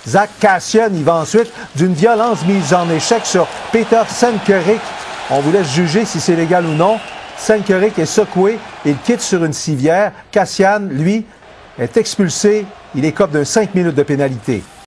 Zack Kassian y va ensuite d'une violence mise en échec sur Petr Senkerik. On vous laisse juger si c'est légal ou non. Senkerik est secoué, il quitte sur une civière. Kassian, lui, est expulsé. Il écope de 5 minutes de pénalité.